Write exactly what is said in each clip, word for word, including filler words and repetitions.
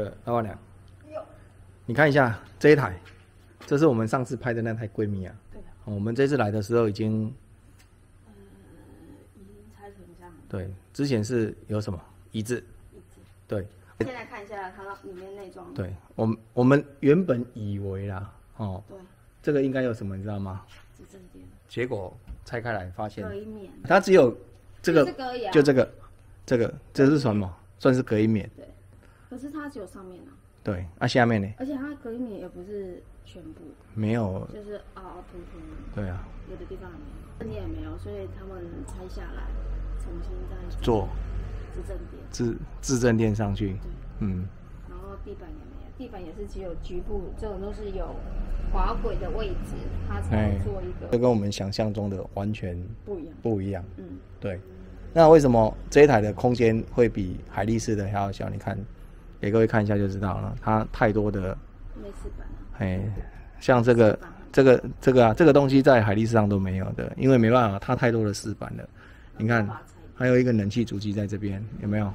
个老板娘，你看一下这一台，这是我们上次拍的那台闺蜜啊。对、啊哦。我们这次来的时候已经， 呃，已经拆成这样。 对，之前是有什么椅子？ 椅子。 对。 现在看一下它里面内装。 对，我们我们原本以为啦，哦， 对， 这个应该有什么你知道吗？ 是正电。 结果拆开来发现， 隔音棉。 它只有这个， 这个就这个，这个这是什么？算是隔音棉。 对。可是它只有上面啊。 对，啊下面呢？ 而且它隔音棉也不是全部。 没有。 就是凹凹凸凸。 对啊。 有的地方也没有，正电也没有，所以他们拆下来，重新再做。 自正电。 自自正电上去。 对。 嗯。 然后地板也没有，地板也是只有局部，这种都是有滑轨的位置，它才做一个。 这跟我们想象中的完全不一样。 不一样。 嗯。 对。那为什么这一台的空间会比海力士的还要小？你看，给各位看一下就知道了。它太多的类似版啊。 哎，像这个、这个、这个啊，这个东西在海力士上都没有的，因为没办法，它太多的饰板了。你看，还有一个冷气主机在这边，有没有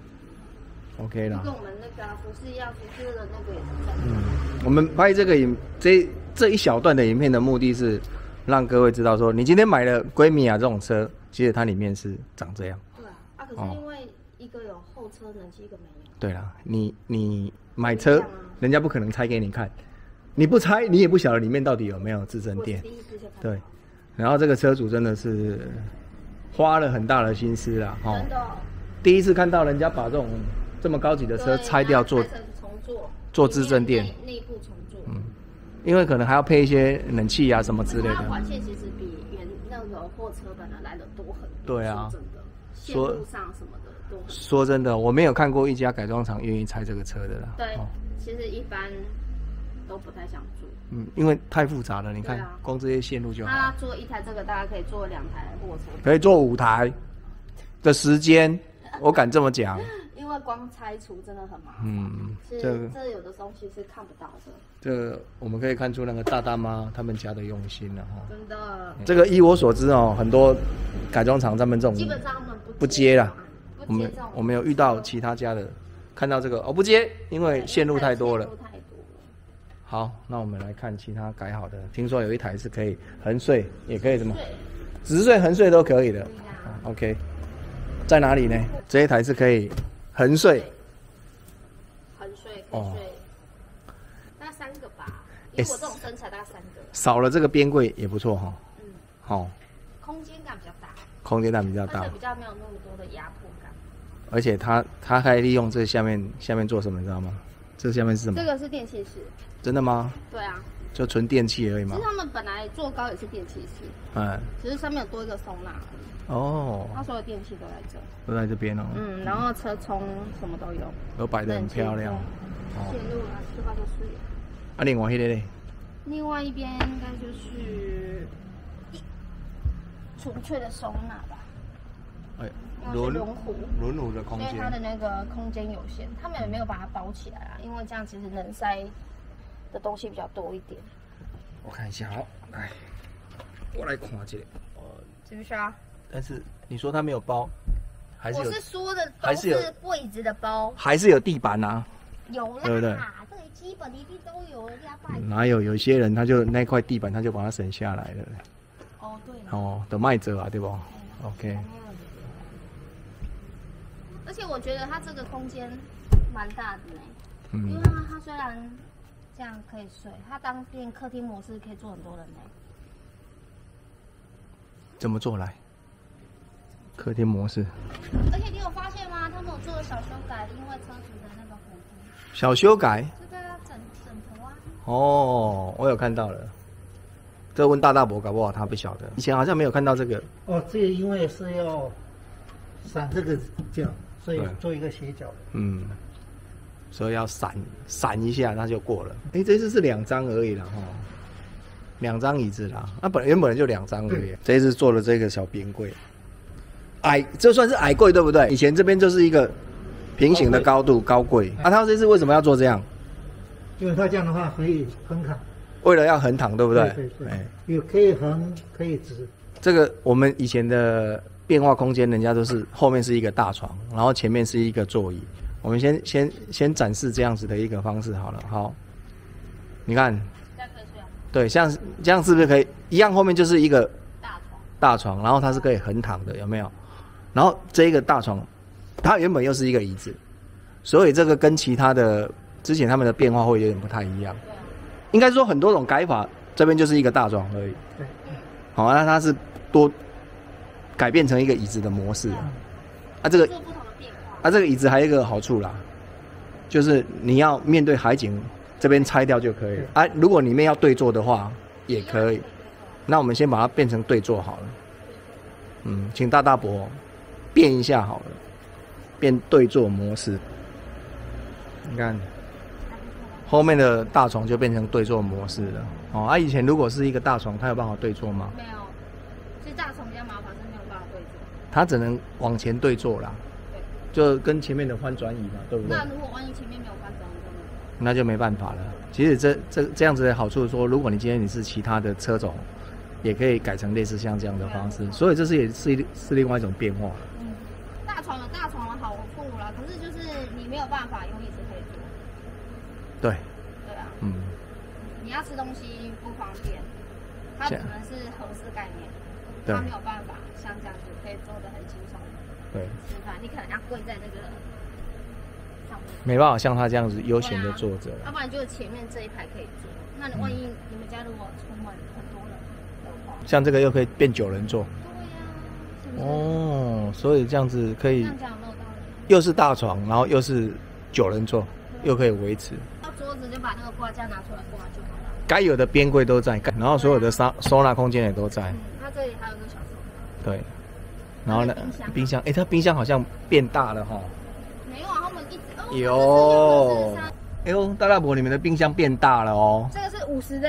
？OK 啦。 跟我们那个服饰一样，服饰的那个也是在。 嗯，我们拍这个影这这一小段的影片的目的是让各位知道说，你今天买了闺蜜啊这种车。其实它里面是长这样。 对啊，啊可是因为一个有后车冷气，一个没有。 对啦，你你买车，啊、人家不可能拆给你看，你不拆，你也不晓得里面到底有没有自正电。对，然后这个车主真的是花了很大的心思啦，哈、哦。真的、哦。第一次看到人家把这种这么高级的车拆掉做重做， 做自正电， 内部重做。 嗯，因为可能还要配一些冷气啊什么之类的。 它管线其实比原那个货车本来来的多很多。 对啊。 真的。线路上什么的都很多。 说真的，我没有看过一家改装厂愿意拆这个车的啦。 对， 哦、 其实一般都不太想做。 嗯，因为太复杂了，你看， 啊、 光这些线路就好。 他做一台这个，大概可以做两台货车。 可以做五台的时间，我敢这么讲。 因为光拆除真的很麻烦。 嗯， 这这有的东西是看不到的。 这我们可以看出那个大大妈他们家的用心了哈。 真的。 这个依我所知哦，很多改装厂他们这种基本上他们不接啦。 不接我们我们有遇到其他家的，看到这个哦不接，因为线路太多了。好，那我们来看其他改好的。听说有一台是可以横碎，也可以什么，直碎、横碎都可以的。OK， 在哪里呢？这一台是可以横碎。 横碎可以碎，大概三个吧。以我这种身材，大概三个。 少了这个边柜也不错哈。 嗯。 好。 空间感比较大。 空间感比较大。 而且比较没有那么多的压迫感。 而且它它还利用这下面下面做什么，你知道吗？这下面是什么？ 这个是电气室。 真的吗？ 对啊。 就纯电器而已吗？ 其实他们本来做高也是电气室，嗯，只是上面有多一个收纳。哦。它所有电器都在这。 都在这边哦。 嗯，然后车充什么都有。 都摆得很漂亮。 线路啊，这块都是。 啊，另外一个嘞？ 另外一边应该就是纯粹的收纳吧。哎。 轮轮毂， 轮毂的空间， 因为它的那个空间有限，他们也没有把它包起来啊，因为这样其实能塞的东西比较多一点。 我看一下，好，来，我来看这个， 是不是啊？ 但是你说它没有包，还是有？ 我是说的都是柜子的包， 还是有地板啊？ 有啦， 对不对？ 这里基本一定都有的呀，拜。 哪有？有些人他就那块地板他就把它省下来了。 哦，对。 哦，的卖者啊，对不 ？OK。 而且我觉得它这个空间蛮大的呢， 嗯， 因为它它虽然这样可以睡，它当变客厅模式可以坐很多人呢。 怎么做来？客厅模式。 而且你有发现吗？他们有做了小修改，因为车主的那个弧度。 小修改？ 这个枕枕头啊。 哦，我有看到了。这问大大伯搞不好他不晓得，以前好像没有看到这个。 哦，这个因为是要闪这个角。所以做一个斜角的， 嗯，所以要闪闪一下，那就过了。哎、欸，这次是两张而已啦，哈，两张椅子啦。那、啊、本原本就两张而已。这一次做了这个小边柜，矮，这算是矮柜对不对？以前这边就是一个平行的高度高柜。啊，他这次为什么要做这样？ 因为他这样的话可以横躺。 为了要横躺，对不对？ 对对对。哎，有可以横，可以直。这个我们以前的变化空间，人家都是后面是一个大床，然后前面是一个座椅， 我们先先先展示这样子的一个方式好了。好，你看，对，像这样是不是可以一样？后面就是一个大床， 大床，然后它是可以横躺的，有没有？然后这一个大床，它原本又是一个椅子，所以这个跟其他的之前他们的变化会有点不太一样。应该说很多种改法，这边就是一个大床而已。好，那它是多改变成一个椅子的模式。啊，这个啊，这个椅子还有一个好处啦，就是你要面对海景这边拆掉就可以了。啊，如果里面要对坐的话也可以。那我们先把它变成对坐好了。嗯，请大大伯变一下好了，变对坐模式。你看，后面的大床就变成对坐模式了。哦，啊，以前如果是一个大床，它有办法对坐吗？ 没有，其实大床比较麻烦，是没有办法对坐。 它只能往前对坐啦。就跟前面的翻转椅嘛，对不对？ 那如果万一前面没有翻转椅呢？ 那就没办法了。其实这这这样子的好处是说，如果你今天你是其他的车种，也可以改成类似像这样的方式。所以这是也是是另外一种变化。 嗯，大床有大床的好处啦，可是就是你没有办法用椅子可以坐。 对。 对啊。 嗯。 你要吃东西不方便，它只能是合适概念，它没有办法像这样子可以坐得很轻松。 对， 吃饭你可能要跪在那个上面， 没办法像他这样子悠闲的坐着。 要、啊、不然就是前面这一排可以坐。那你万一你们家如果充满很多人的话， 像这个又可以变九人座。 对呀、啊。 哦，所以这样子可以， 这样讲有没有道理？ 又是大床，然后又是九人座，又可以维持。 到桌子就把那个挂架拿出来挂就好了。 该有的边柜都在，然后所有的收收纳空间也都在。 嗯，它这里还有个小收纳。 对。然后呢？冰箱，哎、欸，它冰箱好像变大了哈。 没有啊，他们一直、哦、 有。哎呦，大大伯，你们的冰箱变大了哦。 这个是五十的，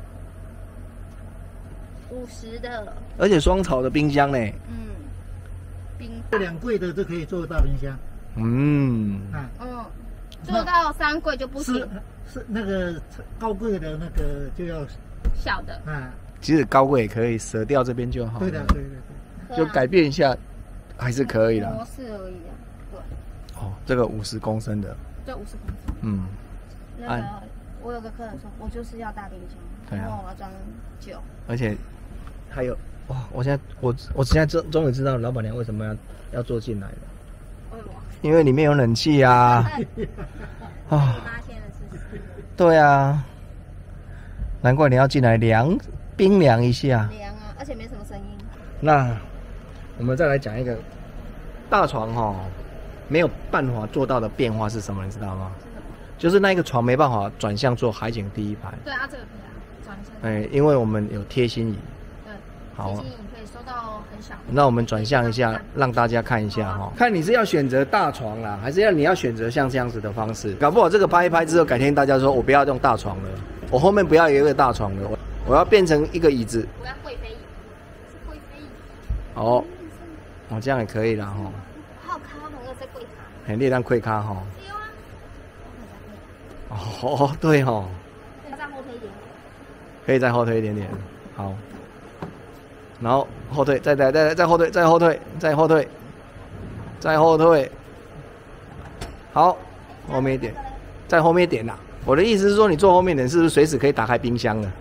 五十的。 而且双槽的冰箱呢？ 嗯。冰。 这两柜的都可以做大冰箱。 嗯。 啊。 嗯。做到三柜就不行。 是是那个高柜的那个就要小的。 啊。 其实高柜也可以舍掉这边就好了。 对的，对对对。 就改变一下，还是可以的。 模式而已啊，对。 哦，这个五十公升的。 对，五十公升。 嗯。 那个，我有个客人说，我就是要大冰箱， 对啊， 然后我要装酒。 而且，还有哇！我现在我我现在终终于知道老板娘为什么要要坐进来了。 为什么？ 因为里面有冷气啊。 啊。八千的事情。 对啊。难怪你要进来凉冰凉一下。 凉啊，而且没什么声音。 那我们再来讲一个大床哈、哦，没有办法做到的变化是什么？你知道吗？就是那个床没办法转向做海景第一排。 对啊，这个可以啊，转向。 哎，因为我们有贴心椅。 对。 好。 贴心椅可以收到很小。 那我们转向一下，让大家看一下哈、哦，看你是要选择大床啦，还是要你要选择像这样子的方式？搞不好这个拍一拍之后，改天大家说我不要用大床了，我后面不要有一个大床了，我要变成一个椅子。 我要贵妃椅。 哦，哦，这样也可以啦吼。 好卡，我在柜卡。 很列当柜卡吼。哦，对吼。 可以再后推一点点。 可以再后推一点点，好。然后后退，再再再再后退，再后退，再后退，再后退。好，后面一点，再后面一点啦。我的意思是说，你坐后面点，是不是随时可以打开冰箱了？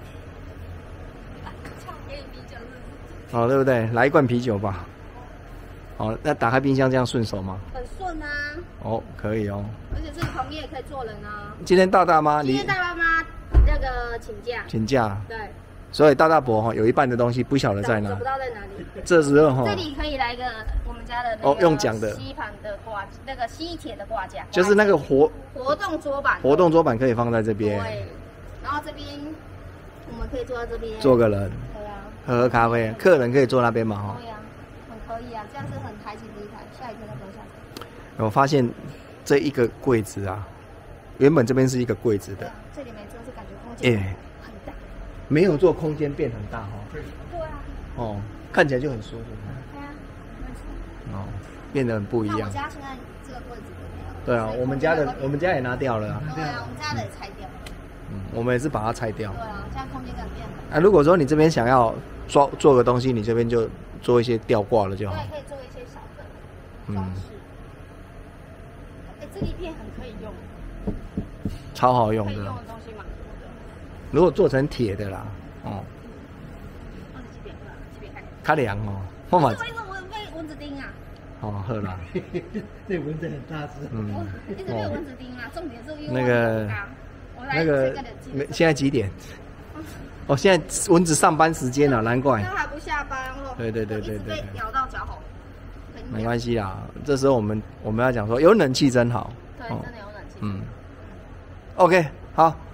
哦，对不对？来一罐啤酒吧。哦，那打开冰箱这样顺手吗？ 很顺啊。 哦，可以哦。 而且这同业也可以做人啊。 今天大大妈， 今天大大妈那个请假。 请假。 对。 所以大大伯哈有一半的东西不晓得在哪。 找不到在哪里。 这时候哈。 这里可以来一个我们家的哦，用讲的吸盘的挂，那个吸铁的挂架。 就是那个活活动桌板。 活动桌板可以放在这边。 对。然后这边我们可以坐在这边。 坐个人。喝喝咖啡，客人可以坐那边嘛？哈。 对呀，很可以啊，这样是很抬起第一台，下一个再蹲下去。 我发现这一个柜子啊，原本这边是一个柜子的， 这里没做是感觉空间很大， 没有做空间变很大哈。 对啊。 哦，看起来就很舒服。 对啊，没错。 哦，变得很不一样。 我家现在这个柜子都没有。 对啊，我们家的我们家也拿掉了啊。 对啊，我们家的也拆掉了。 嗯，我们也是把它拆掉。 对啊，这样空间感变了。 啊，如果说你这边想要做做个东西，你这边就做一些吊挂了就好。 对，可以做一些小的装饰。哎， 这一片很可以用， 超好用的。 可以用的东西蛮多的。 如果做成铁的啦，哦。 哦，你这边看，这边看。 较凉哦，我嘛。 为什么被蚊子叮啊？ 哦，好啦。 这蚊子很大只。 嗯。 一直被蚊子叮啊，重点是因为那个那个没现在几点？哦，现在蚊子上班时间了，难怪。 都还不下班哦。 对对对对对。 咬到脚后。 没关系啦，这时候我们我们要讲说有冷气真好。 对，真的有冷气。 嗯。OK， 好。